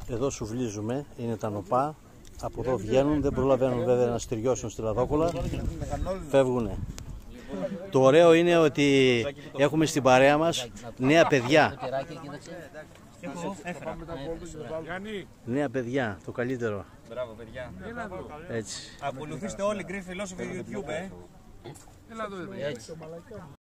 Εδώ σουβλίζουμε, είναι τα νοπά. Από εδώ βγαίνουν, δεν προλαβαίνουν βέβαια να στηριώσουν στη λαδόκολα. Φεύγουνε. Το ωραίο είναι ότι έχουμε στην παρέα μας νέα παιδιά. Νέα παιδιά, το καλύτερο. Μπράβο παιδιά. Έτσι. Ακολουθήστε όλοι Greek Philosophy YouTube,